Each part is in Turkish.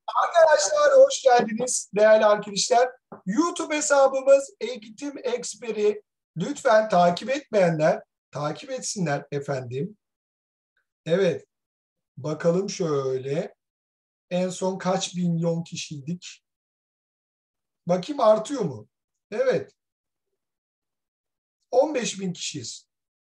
Arkadaşlar hoş geldiniz değerli arkadaşlar. YouTube hesabımız Eğitim Eksperi. Lütfen takip etmeyenler takip etsinler efendim. Evet, bakalım şöyle. En son kaç milyon kişiydik? Bakayım artıyor mu? Evet, 15 bin kişiyiz.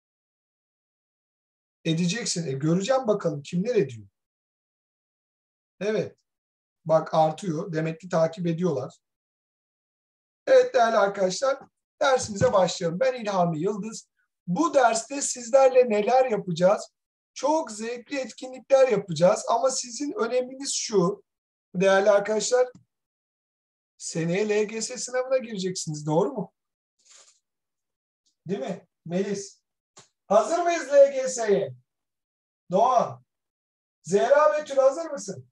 Edeceksin. Göreceğim bakalım kimler ediyor. Evet, bak artıyor. Demek ki takip ediyorlar. Evet değerli arkadaşlar, dersimize başlayalım. Ben İlhami Yıldız. Bu derste sizlerle neler yapacağız? Çok zevkli etkinlikler yapacağız ama sizin öneminiz şu, değerli arkadaşlar, seneye LGS sınavına gireceksiniz, doğru mu? Değil mi? Melis. Hazır mıyız LGS'ye? Doğan. Zehra Betül hazır mısın?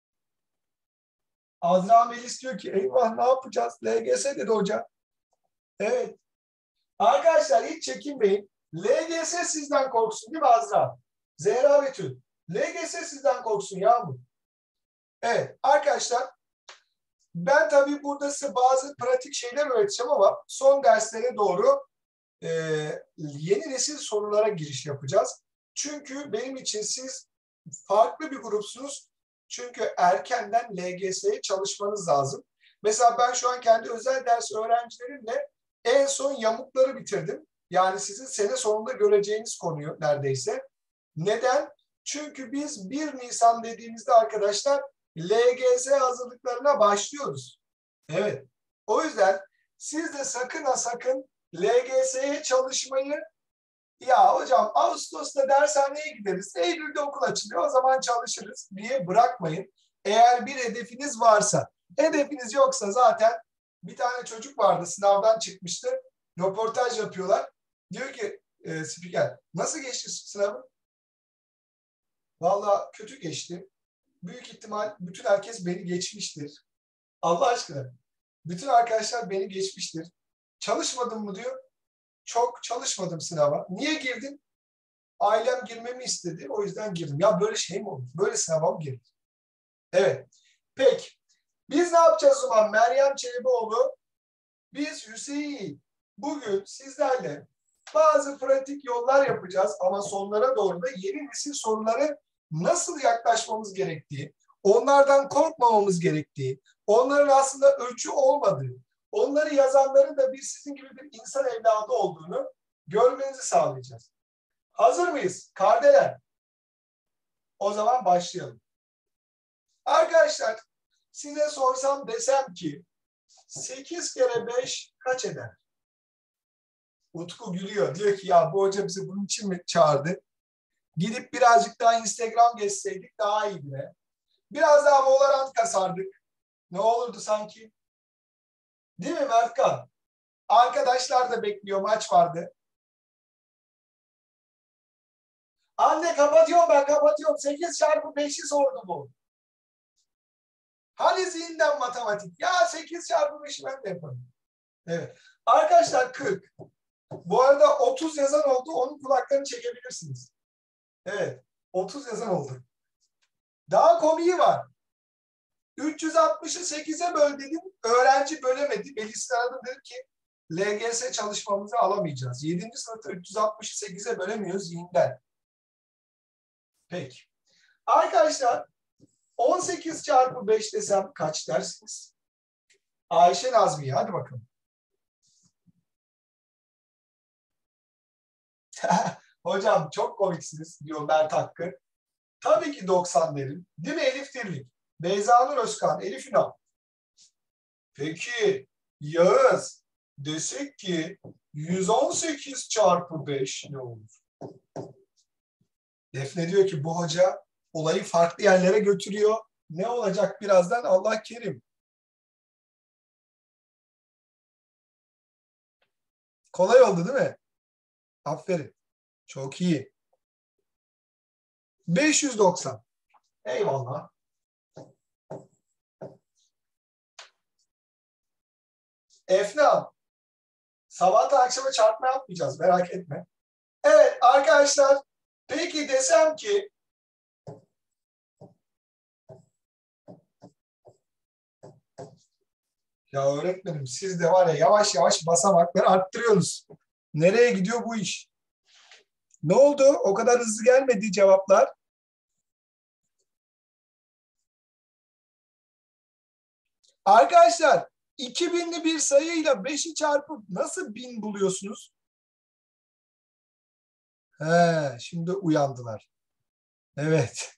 Azra Melis diyor ki eyvah ne yapacağız? LGS dedi hoca. Evet. Arkadaşlar hiç çekinmeyin. LGS sizden korksun değil mi Azra? Zehra Betül. LGS sizden korksun Yağmur. Evet arkadaşlar ben tabii burada size bazı pratik şeyler öğreteceğim ama son derslere doğru yeni nesil sorulara giriş yapacağız. Çünkü benim için siz farklı bir grupsunuz. Çünkü erkenden LGS'ye çalışmanız lazım. Mesela ben şu an kendi özel ders öğrencilerimle en son yamukları bitirdim. Yani sizin sene sonunda göreceğiniz konuyu neredeyse. Neden? Çünkü biz 1 Nisan dediğimizde arkadaşlar LGS hazırlıklarına başlıyoruz. Evet. O yüzden siz de sakın ha sakın LGS'ye çalışmayı ya hocam Ağustos'ta dershaneye gideriz, Eylül'de okul açılıyor o zaman çalışırız diye bırakmayın. Eğer bir hedefiniz varsa, hedefiniz yoksa zaten bir tane çocuk vardı sınavdan çıkmıştı. Röportaj yapıyorlar. Diyor ki spiker nasıl geçti sınavı? Vallahi kötü geçti. Büyük ihtimal bütün herkes beni geçmiştir. Allah aşkına. Bütün arkadaşlar beni geçmiştir. Çalışmadın mı diyor. Çok çalışmadım sınava. Niye girdin? Ailem girmemi istedi. O yüzden girdim. Ya böyle şey mi olur? Böyle sınava mı girdin? Evet. Peki. Biz ne yapacağız o zaman? Meryem Çelebioğlu. Biz Hüseyin. Bugün sizlerle bazı pratik yollar yapacağız ama sonlara doğru da yeni nesil soruları nasıl yaklaşmamız gerektiği, onlardan korkmamamız gerektiği, onların aslında ölçü olmadığı, onları yazanların da bir sizin gibi bir insan evladı olduğunu görmenizi sağlayacağız. Hazır mıyız? Kardeler. O zaman başlayalım. Arkadaşlar size sorsam desem ki 8 kere 5 kaç eder? Utku gülüyor. Diyor ki ya bu hoca bizi bunun için mi çağırdı? Gidip birazcık daha Instagram geçseydik daha iyiydi be. Biraz daha Valorant kasardık. Ne olurdu sanki? Değil mi Mertkan? Arkadaşlar da bekliyor. Maç vardı. Anne kapatıyorum ben kapatıyorum. 8 çarpı 5'i sordu bu. Hani zihinden matematik? Ya 8 çarpı 5'i ben de yaparım. Evet. Arkadaşlar 40. Bu arada 30 yazan oldu. Onun kulaklarını çekebilirsiniz. Evet. 30 yazan oldu. Daha komiği var. 360'ı 8'e böl dedim. Öğrenci bölemedi. Velisini aradım dedim ki LGS çalışmamızı alamayacağız. 7. sınıfta 360'ı 8'e bölemiyoruz zihinden. Peki. Arkadaşlar 18 çarpı 5 desem kaç dersiniz? Ayşe Nazmiye hadi bakalım. Hocam çok komiksiniz diyor Mert Hakkı. Tabii ki 90 derim. Değil mi Elif Dirlik? Beyza Nur Özkan, Elif Ünal. Peki Yağız desek ki 118 çarpı 5 ne olur? Defne diyor ki bu hoca olayı farklı yerlere götürüyor. Ne olacak birazdan Allah kerim. Kolay oldu değil mi? Aferin. Çok iyi. 590. Eyvallah. Efna, sabahtan akşama çarpma yapmayacağız merak etme. Evet arkadaşlar peki desem ki Ya öğretmenim siz de var ya yavaş yavaş basamakları arttırıyorsunuz. Nereye gidiyor bu iş? Ne oldu? O kadar hızlı gelmedi cevaplar. Arkadaşlar 2000'li bir sayıyla 5'i çarpıp nasıl 1000 buluyorsunuz? He, şimdi uyandılar. Evet.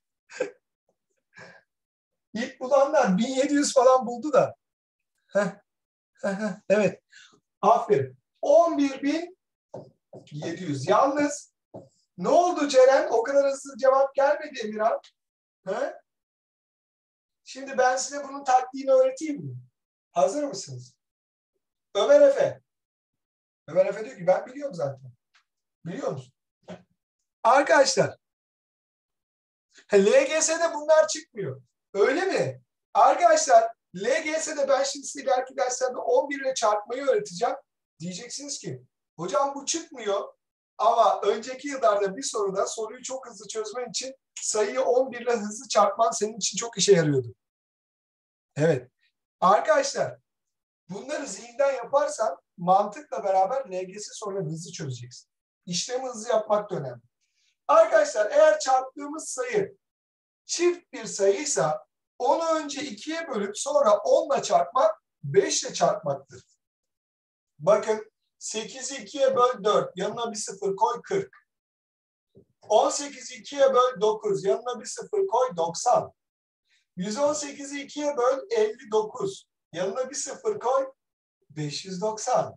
İlk bulanlar 1700 falan buldu da. Heh, evet. Aferin. 11.700. Yalnız ne oldu Ceren? O kadar hızlı cevap gelmedi Emirhan. He? Şimdi ben size bunun taktiğini öğreteyim mi? Hazır mısınız? Ömer Efe. Ömer Efe diyor ki ben biliyorum zaten. Biliyor musun? Arkadaşlar LGS'de bunlar çıkmıyor. Öyle mi? Arkadaşlar LGS'de ben şimdi size ileriki derslerde 11 ile çarpmayı öğreteceğim. Diyeceksiniz ki hocam bu çıkmıyor ama önceki yıllarda bir soruda soruyu çok hızlı çözmen için sayıyı 11 ile hızlı çarpman senin için çok işe yarıyordu. Evet. Arkadaşlar bunları zihinden yaparsan mantıkla beraber LGS sorularını hızlı çözeceksin. İşlemi hızlı yapmak da önemli. Arkadaşlar eğer çarptığımız sayı çift bir sayıysa onu önce 2'ye bölüp sonra 10'la çarpmak 5 ile çarpmaktır. Bakın 8'i 2'ye böl 4 yanına bir 0 koy 40. 18'i 2'ye böl 9 yanına bir 0 koy 90. 118'i 2'ye böl 59 yanına bir 0 koy 590.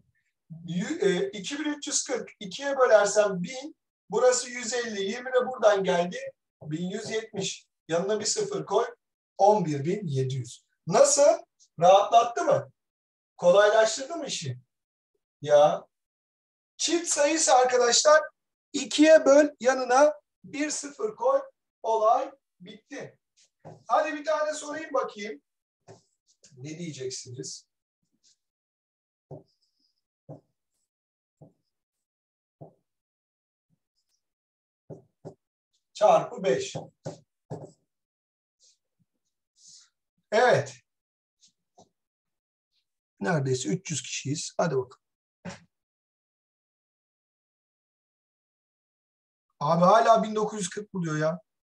2340 2'ye bölersem 1000 burası 150 20 de buradan geldi 1170 yanına bir 0 koy 11.700. Nasıl? Rahatlattı mı? Kolaylaştırdı mı işi? Ya çift sayısı arkadaşlar 2'ye böl yanına bir 0 koy olay bitti. Hadi bir tane sorayım bakayım. Ne diyeceksiniz? Çarpı 5. Evet. Neredeyse 300 kişiyiz. Hadi bakalım. Abi hala 1940 buluyor ya.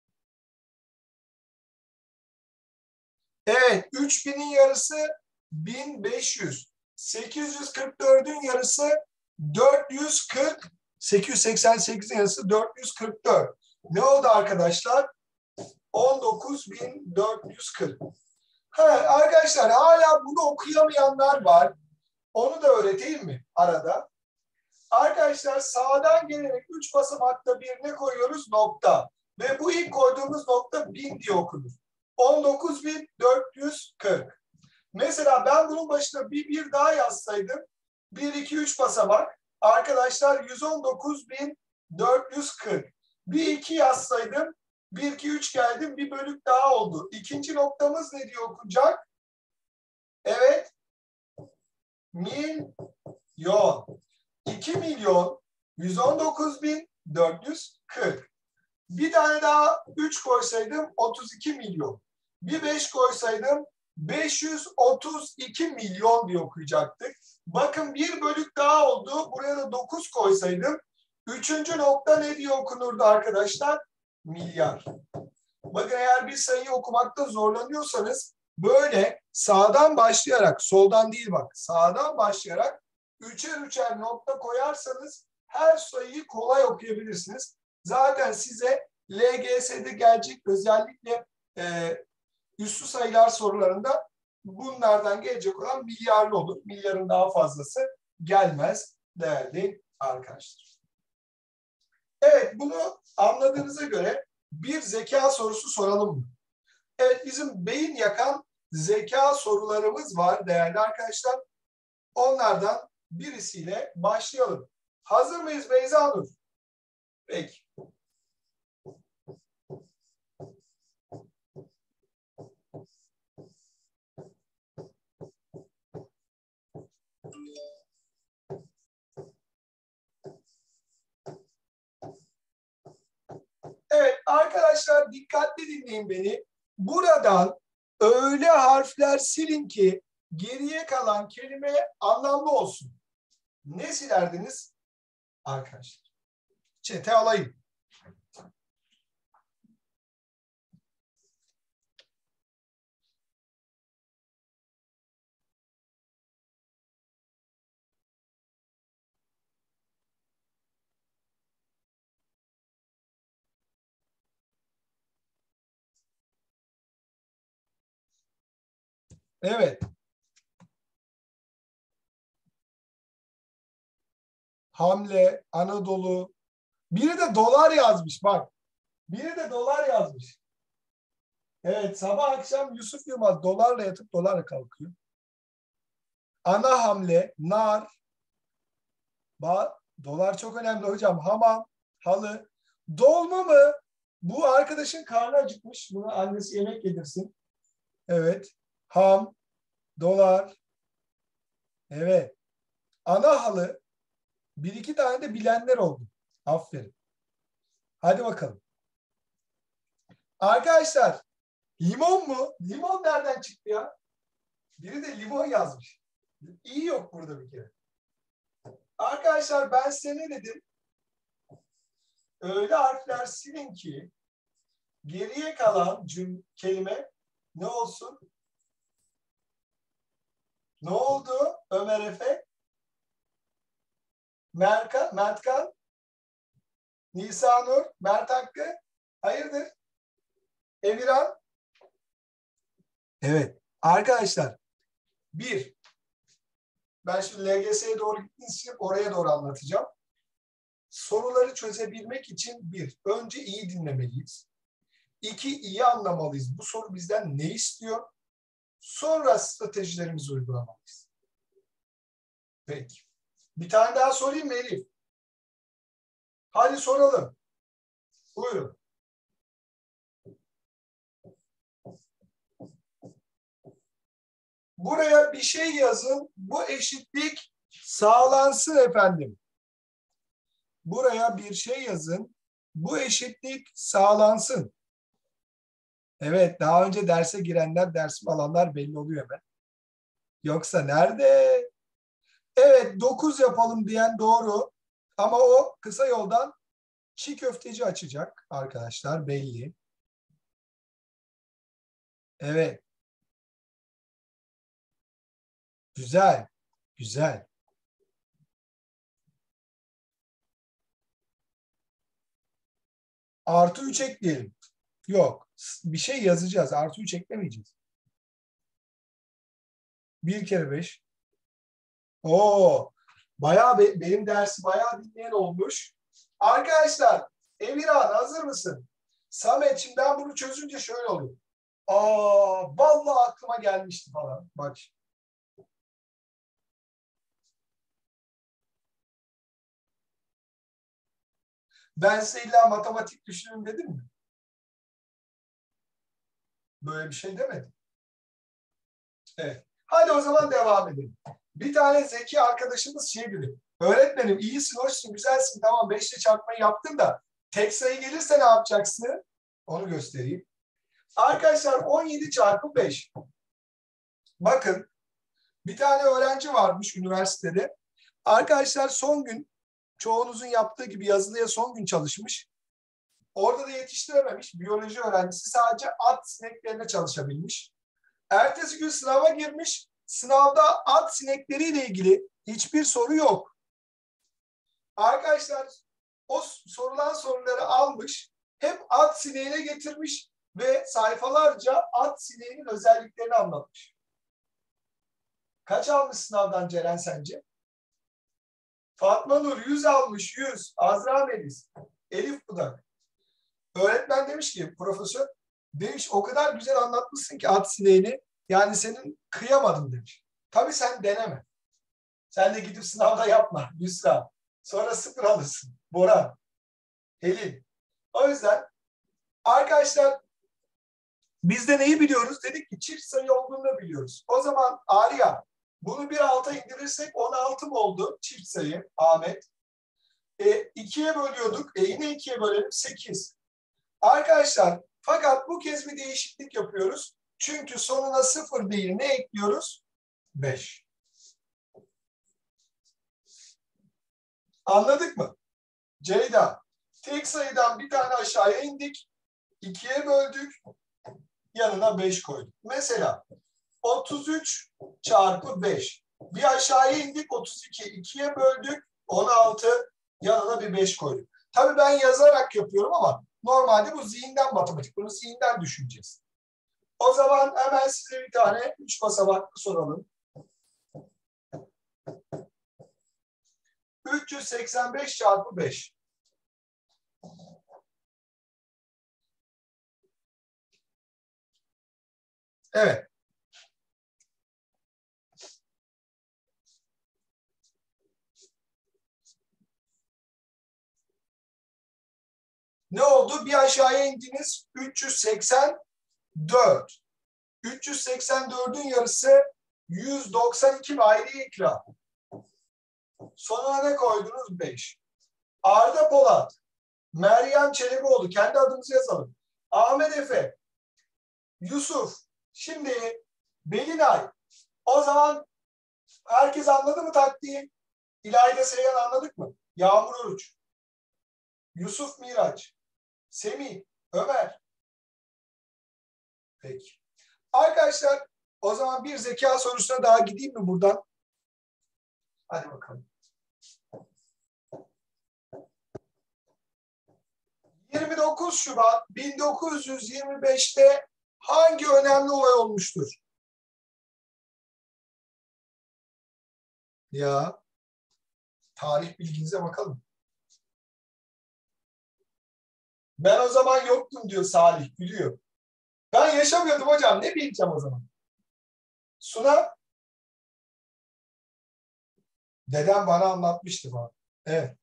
Evet. 3000'in yarısı 1500. 844'ün yarısı 440. 888'in yarısı 444. Ne oldu arkadaşlar? 19.440. Arkadaşlar hala bunu okuyamayanlar var. Onu da öğreteyim mi arada? Arkadaşlar sağdan gelerek 3 basamakta bir ne koyuyoruz? Nokta. Ve bu ilk koyduğumuz nokta 1000 diye okunur. 19.440. Mesela ben bunun başına bir daha yazsaydım 1, 2, 3 basamak. Arkadaşlar 119.440. Bir 2 yazsaydım 1, 2, 3 geldim bir bölük daha oldu. İkinci noktamız ne diye okunacak? Evet. Milyon. 2.119.440. Bir tane daha 3 koysaydım 32 milyon. Bir 5 koysaydım 532 milyon diye okuyacaktık. Bakın bir bölük daha oldu. Buraya da 9 koysaydım. Üçüncü nokta ne diye okunurdu arkadaşlar? Milyar. Bakın eğer bir sayıyı okumakta zorlanıyorsanız böyle sağdan başlayarak, soldan değil bak, sağdan başlayarak üçer üçer nokta koyarsanız her sayıyı kolay okuyabilirsiniz. Zaten size LGS'de gelecek özellikle üslü sayılar sorularında bunlardan gelecek olan milyarlı olur. Milyarın daha fazlası gelmez değerli arkadaşlar. Evet, bunu anladığınıza göre bir zeka sorusu soralım mı? Evet, bizim beyin yakan zeka sorularımız var değerli arkadaşlar. Onlardan birisiyle başlayalım. Hazır mıyız Beyza Nur? Peki. Evet arkadaşlar dikkatli dinleyin beni. Buradan öyle harfler silin ki Geriye kalan kelime anlamlı olsun. Ne silerdiniz arkadaşlar? Çete alayım. Evet. Hamle, Anadolu. Biri de dolar yazmış bak. Biri de dolar yazmış. Evet, sabah akşam Yusuf Yılmaz dolarla yatıp dolarla kalkıyor. Ana hamle, nar. Dolar çok önemli hocam. Hamam, halı. Dolma mı? Bu arkadaşın karnı acıkmış. Buna annesi yemek yedirsin. Evet. Ham, dolar. Evet. Ana halı. Bir iki tane de bilenler oldu. Aferin. Hadi bakalım. Arkadaşlar, limon mu? Limon nereden çıktı ya? Biri de limon yazmış. İyi yok burada bir kere. Arkadaşlar ben size ne dedim? Öyle harfler silin ki geriye kalan kelime ne olsun? Ne oldu Ömer Efe? Mertkan, Nisanur, Mert Hakkı, hayırdır? Emirhan. Evet. Arkadaşlar ben şimdi LGS'ye doğru gittiğiniz için oraya doğru anlatacağım. Soruları çözebilmek için önce iyi dinlemeliyiz. 2, iyi anlamalıyız. Bu soru bizden ne istiyor? Sonra stratejilerimizi uygulamalıyız. Peki. Bir tane daha sorayım mı Elif? Hadi soralım. Buyurun. Buraya bir şey yazın. Bu eşitlik sağlansın efendim. Buraya bir şey yazın. Bu eşitlik sağlansın. Evet, daha önce derse girenler, dersimi alanlar belli oluyor hemen. Yoksa nerede? Evet, 9 yapalım diyen doğru. Ama o kısa yoldan çiğ köfteci açacak arkadaşlar, belli. Evet. Güzel. Güzel. Artı 3 ekleyelim. Yok. Bir şey yazacağız. Artı 3 eklemeyeceğiz. 1 kere 5. Oo. Benim dersi bayağı dinleyen olmuş. Arkadaşlar, Emirhan hazır mısın? Samet, şimdi ben bunu çözünce şöyle oluyor. Vallahi aklıma gelmişti falan. Bak. Ben size illa matematik düşünün dedim mi? Böyle bir şey demedim. Evet. Hadi o zaman devam edelim. Bir tane zeki arkadaşımız şey dedi. Öğretmenim iyisin, hoşsun, güzelsin. Tamam 5 ile çarpmayı yaptın da tek sayı gelirse ne yapacaksın? Onu göstereyim. Arkadaşlar 17 çarpı 5. Bakın bir tane öğrenci varmış üniversitede. Arkadaşlar son gün çoğunuzun yaptığı gibi yazılıya son gün çalışmış. Orada da yetiştirememiş. Biyoloji öğrencisi sadece at sineklerine çalışabilmiş. Ertesi gün sınava girmiş. Sınavda at sinekleriyle ilgili hiçbir soru yok. Arkadaşlar o sorulan soruları almış. Hep at sineğine getirmiş ve sayfalarca at sineğinin özelliklerini anlatmış. Kaç almış sınavdan Ceren sence? Fatma Nur 100 almış, 100. Azra Melis, Elif Budak. Öğretmen demiş ki, profesör demiş o kadar güzel anlatmışsın ki at sineğini. Yani senin kıyamadım demiş. Tabii sen deneme. Sen de gidip sınavda yapma. Yusra. Sonra 0 alırsın. Bora. Helin. O yüzden arkadaşlar biz de neyi biliyoruz? Dedik ki çift sayı olduğunu da biliyoruz. O zaman Arya bunu bir alta indirirsek 16 mı oldu? Çift sayı Ahmet. 2'ye bölüyorduk. Yine 2'ye bölelim 8. Arkadaşlar fakat bu kez bir değişiklik yapıyoruz. Çünkü sonuna 0 değil ne ekliyoruz? 5. Anladık mı? Ceyda, tek sayıdan bir tane aşağıya indik. 2'ye böldük. Yanına 5 koyduk. Mesela 33 çarpı 5. Bir aşağıya indik 32. 2'ye böldük 16. Yanına bir 5 koyduk. Tabii ben yazarak yapıyorum ama normalde bu zihinden matematik. Bunu zihinden düşüneceğiz. O zaman hemen size bir tane 3 basamaklı soralım. 385 çarpı 5. Evet. Ne oldu? Bir aşağıya indiniz. 384. 384'ün yarısı 192 mi? Ayrı ikram. Sonuna ne koydunuz? 5. Arda Polat, Meryem Çelebioğlu, kendi adımızı yazalım. Ahmet Efe, Yusuf, şimdi Belinay. O zaman herkes anladı mı taktiği? İlayda Seyhan anladık mı? Yağmur Oruç, Yusuf Miraç, Semih, Ömer. Peki. Arkadaşlar o zaman bir zeka sorusuna daha gideyim mi buradan? Hadi bakalım. 29 Şubat 1925'te hangi önemli olay olmuştur? Ya tarih bilginize bakalım. Ben o zaman yoktum diyor Salih, biliyor. Ben yaşamıyordum hocam, ne bileceğim o zaman? Suna, dedem bana anlatmıştı bana. Evet.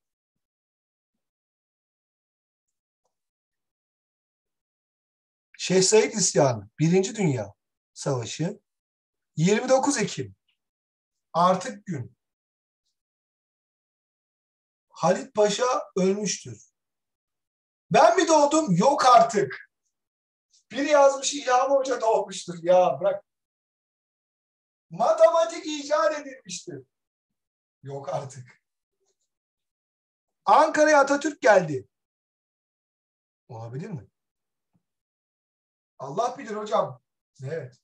Şeyh Said İsyanı, Birinci Dünya Savaşı, 29 Ekim, artık gün. Halit Paşa ölmüştür. Ben mi doğdum? Yok artık. Biri yazmış İlham Hoca doğmuştur. Ya bırak. Matematik icat edilmiştir. Yok artık. Ankara'ya Atatürk geldi. Olabilir mi? Allah bilir hocam. Evet.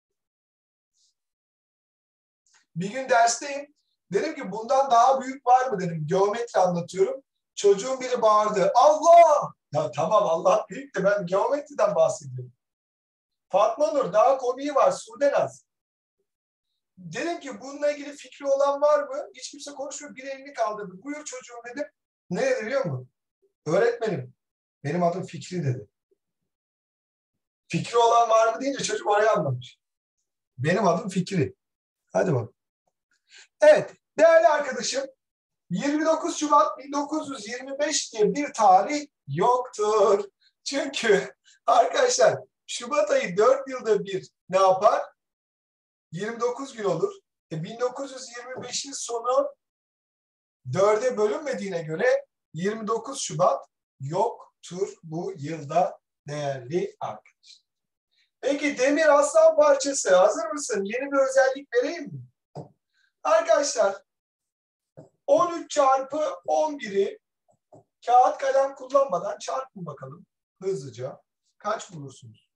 Bir gün dersteyim. Dedim ki bundan daha büyük var mı dedim. Geometri anlatıyorum. Çocuğun biri bağırdı. Allah! Ya tamam Allah büyük de ben geometriden bahsediyorum. Fatma Nur daha komiği var. Sudenaz. Dedim ki bununla ilgili fikri olan var mı? Hiç kimse konuşmuyor. Bir elini kaldırdı. Buyur çocuğum dedim. Ne dedi biliyor musun? Öğretmenim. Benim adım Fikri dedi. Fikri olan var mı deyince çocuk oraya anlamış. Benim adım Fikri. Hadi bak. Evet. Değerli arkadaşım. 29 Şubat 1925 diye bir tarih yoktur. Çünkü arkadaşlar Şubat ayı 4 yılda bir ne yapar? 29 gün olur. 1925'in sonu 4'e bölünmediğine göre 29 Şubat yoktur bu yılda değerli arkadaşlar. Peki demir aslan parçası hazır mısın? Yeni bir özellik vereyim mi? Arkadaşlar 13 çarpı 11'i kağıt kalem kullanmadan çarpın bakalım hızlıca. Kaç bulursunuz?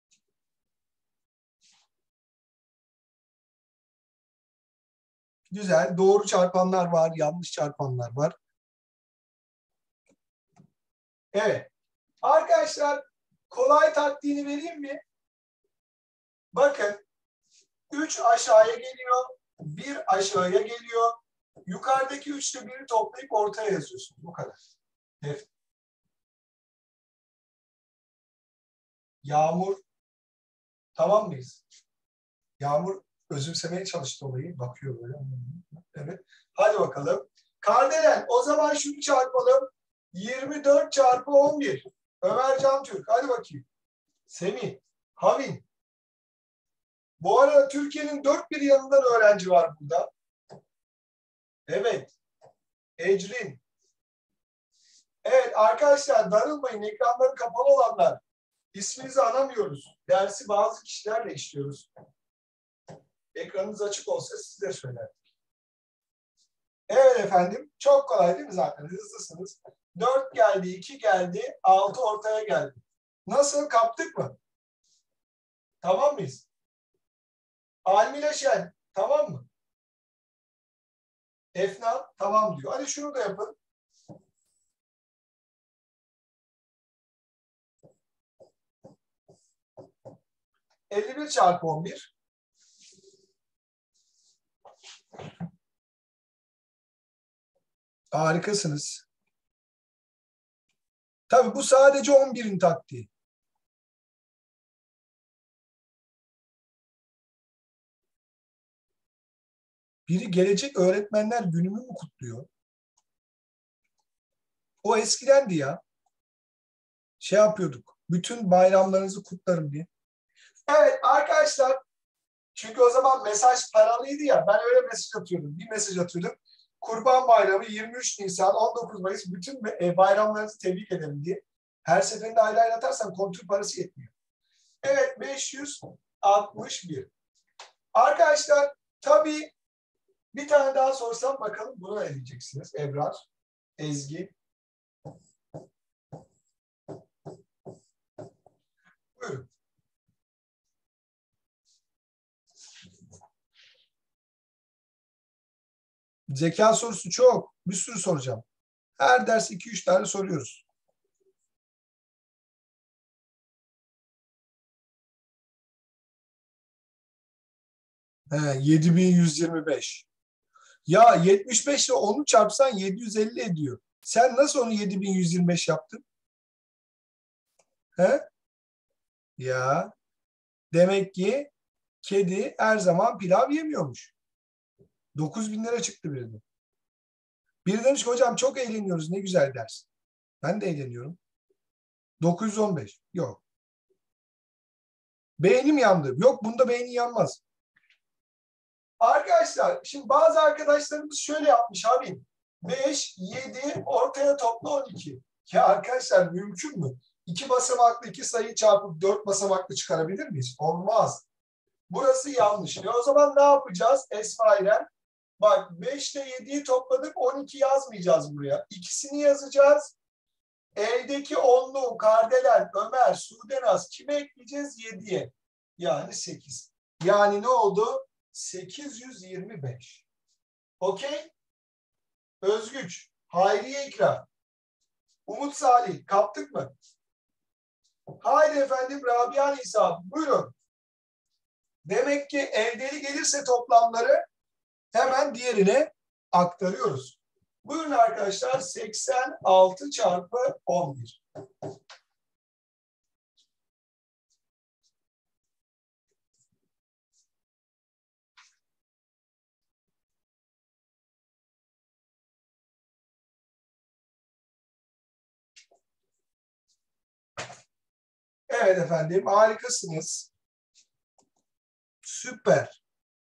Güzel. Doğru çarpanlar var, yanlış çarpanlar var. Evet. Arkadaşlar kolay taktiğini vereyim mi? Bakın 3 aşağıya geliyor, 1 aşağıya geliyor. Yukarıdaki 3 ile 1'i toplayıp ortaya yazıyorsunuz. Bu kadar. Evet. Yağmur. Tamam mıyız? Yağmur özümsemeye çalıştı olayı. Bakıyor böyle. Evet. Hadi bakalım. Kardelen. O zaman şunu çarpalım. 24 çarpı 11. Ömer Can Türk. Hadi bakayım. Semih. Havin. Bu arada Türkiye'nin dört bir yanından öğrenci var burada. Evet. Ecrin. Evet arkadaşlar darılmayın. Ekranları kapalı olanlar. İsminizi anamıyoruz. Dersi bazı kişilerle işliyoruz. Ekranınız açık olsa size söylerim. Evet efendim. Çok kolay değil mi zaten? Hızlısınız. 4 geldi, 2 geldi, 6 ortaya geldi. Nasıl? Kaptık mı? Tamam mıyız? Almile Şen. Tamam mı? Efna tamam diyor. Hadi şunu da yapın. 51 çarpı 11. Harikasınız. Tabii bu sadece 11'in taktiği. Biri gelecek öğretmenler günümü mü kutluyor? O eskidendi ya. Şey yapıyorduk. Bütün bayramlarınızı kutlarım diye. Evet arkadaşlar. Çünkü o zaman mesaj paralıydı ya. Ben öyle mesaj atıyordum. Bir mesaj atıyordum. Kurban Bayramı 23 Nisan, 19 Mayıs bütün bayramlarınızı tebrik ederim diye. Her seferinde ayrı ayrı atarsan kontrol parası yetmiyor. Evet 561. Arkadaşlar tabii bir tane daha sorsam bakalım bunu ne diyeceksiniz? Ebrar, Ezgi. Buyurun. Zeka sorusu çok. Bir sürü soracağım. Her ders 2-3 tane soruyoruz. He, 7125. Ya 75 ile 10'u çarpsan 750 ediyor. Sen nasıl onu 7125 yaptın? He? Ya demek ki kedi her zaman pilav yemiyormuş. 9.000 lira çıktı birine. Biri demiş ki hocam çok eğleniyoruz ne güzel ders. Ben de eğleniyorum. 915. Yok. Beynim yandı. Yok bunda beyni yanmaz. Arkadaşlar şimdi bazı arkadaşlarımız şöyle yapmış abi. 5, 7 ortaya topla 12. Ya arkadaşlar mümkün mü? 2 basamaklı 2 sayı çarpıp 4 basamaklı çıkarabilir miyiz? Olmaz. Burası yanlış. O zaman ne yapacağız Esma İrem? Bak 5 ile 7'yi topladık 12 yazmayacağız buraya. İkisini yazacağız. Eldeki onlu, Kardelen, Ömer, Sudenaz kime ekleyeceğiz? 7'ye. Yani 8. Yani ne oldu? 825. Okey? Özgüç, Hayriye İkra, Umut Salih. Kaptık mı? Haydi efendim Rabia Nisa. Buyurun. Demek ki eldeli gelirse toplamları hemen diğerine aktarıyoruz. Buyurun arkadaşlar 86 çarpı 11. Evet efendim harikasınız. Süper.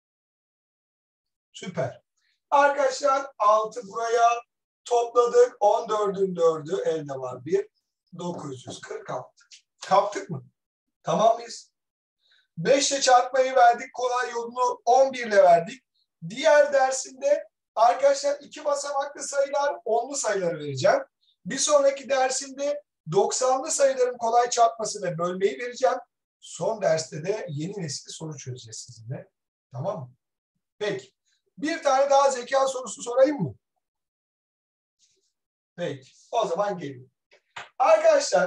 Süper. Arkadaşlar 6 buraya topladık. 14'ün 4'ü elde var. 1. 946. Kaptık mı? Tamam mıyız? 5 ile çarpmayı verdik. Kolay yolunu 11 ile verdik. Diğer dersinde arkadaşlar 2 basamaklı sayılar, onlu sayıları vereceğim. Bir sonraki dersimde 90'lı sayıların kolay çarpması ve bölmeyi vereceğim. Son derste de yeni nesil soru çözeceğiz sizinle. Tamam mı? Peki. Bir tane daha zeka sorusu sorayım mı? Peki. O zaman gelin. Arkadaşlar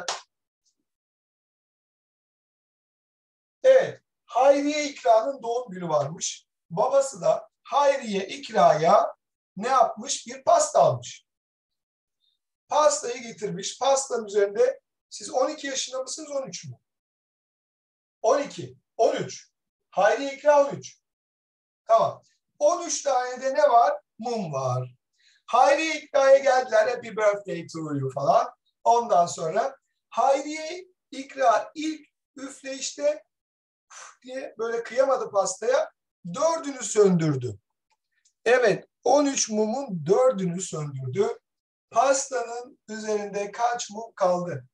evet. Hayriye İkra'nın doğum günü varmış. Babası da Hayriye İkra'ya ne yapmış? Bir pasta almış. Pastayı getirmiş. Pastanın üzerinde siz 12 yaşında mısınız 13 mü? 12, 13. Hayriye İkra 13. Tamam. 13 tane de ne var? Mum var. Hayriye İkra'ya geldiler. Happy birthday to you falan. Ondan sonra Hayriye İkra ilk üfleyişte diye böyle kıyamadı pastaya. 4'ünü söndürdü. Evet 13 mumun 4'ünü söndürdü. Pastanın üzerinde kaç mum kaldı?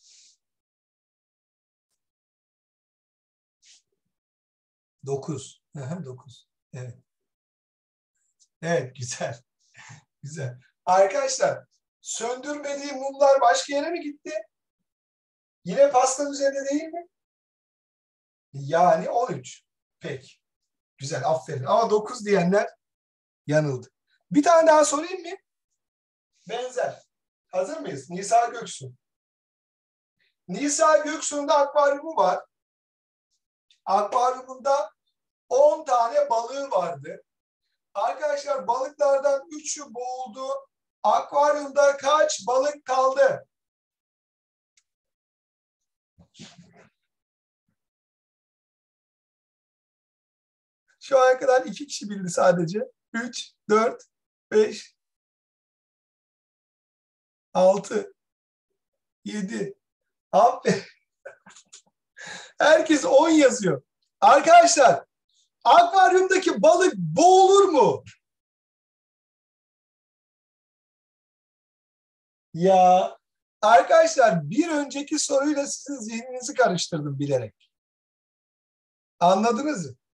9. 9. Evet. Evet, güzel. Güzel. Arkadaşlar, söndürmediğim mumlar başka yere mi gitti? Yine pastanın üzerinde değil mi? Yani 13. Peki. Güzel, aferin. Ama 9 diyenler yanıldı. Bir tane daha sorayım mı? Benzer. Hazır mıyız? Nisa Göksu. Nisa Göksu'nun da akvaryumu var. Akvaryumunda 10 tane balığı vardı. Arkadaşlar balıklardan 3'ü boğuldu. Akvaryumda kaç balık kaldı? Şu ana kadar 2 kişi bildi sadece. 3, 4, 5, 6, 7. Aferin. Herkes 10 yazıyor. Arkadaşlar, akvaryumdaki balık boğulur mu? Ya arkadaşlar, bir önceki soruyla sizin zihninizi karıştırdım bilerek. Anladınız mı?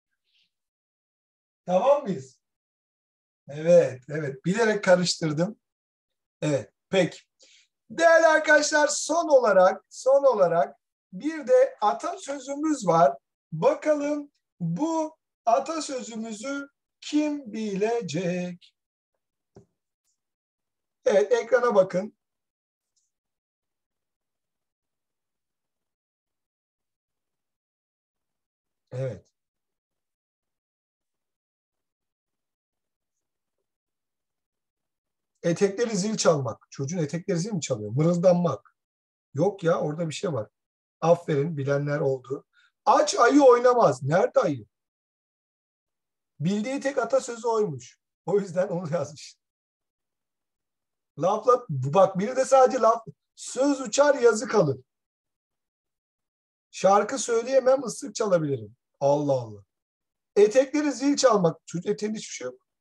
Tamam mıyız? Evet, evet. Bilerek karıştırdım. Evet, peki. Değerli arkadaşlar, son olarak bir de atasözümüz var. Bakalım bu atasözümüzü kim bilecek? Evet, ekrana bakın. Evet. Etekleri zil çalmak. Çocuğun etekleri zil mi çalıyor? Mırıldanmak. Yok ya, orada bir şey var. Aferin, bilenler oldu. Aç ayı oynamaz. Nerede ayı? Bildiği tek atasözü oymuş. O yüzden onu yazmış. Laf, bak biri de sadece laf. Söz uçar yazı kalır. Şarkı söyleyemem, ıslık çalabilirim. Allah Allah. Etekleri zil çalmak. Çocuk eteğinde hiçbir şey yok.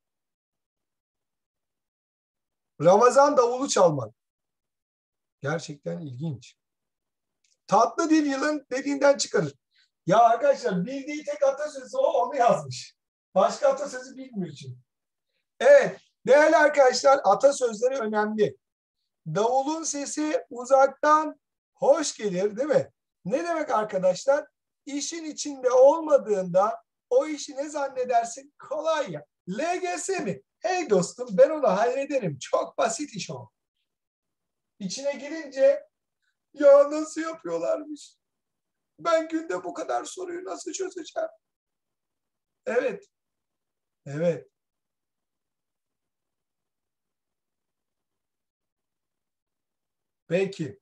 Ramazan davulu çalmak. Gerçekten ilginç. Tatlı dil yılın dediğinden çıkarır. Ya arkadaşlar, bildiği tek atasözü o, onu yazmış. Başka atasözü bilmiyor için. Evet, değerli arkadaşlar, atasözleri önemli. Davulun sesi uzaktan hoş gelir, değil mi? Ne demek arkadaşlar? İşin içinde olmadığında o işi ne zannedersin? Kolay ya. LGS mi? Hey dostum, ben onu hallederim. Çok basit iş o. İçine girince ya nasıl yapıyorlarmış? Ben günde bu kadar soruyu nasıl çözeceğim? Evet, evet. Peki.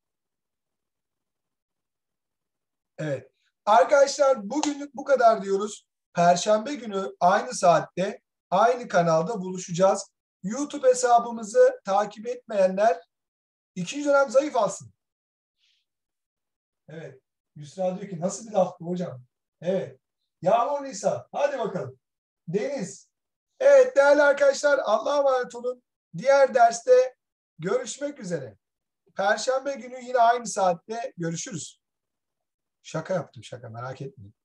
Evet. Arkadaşlar, bugünlük bu kadar diyoruz. Perşembe günü aynı saatte aynı kanalda buluşacağız. YouTube hesabımızı takip etmeyenler ikinci dönem zayıf alsın. Evet. Yusra diyor ki nasıl bir laftı hocam? Evet. Yağmur Nisa. Hadi bakalım. Deniz. Evet değerli arkadaşlar, Allah'a emanet olun. Diğer derste görüşmek üzere. Perşembe günü yine aynı saatte görüşürüz. Şaka yaptım, şaka, merak etmeyin.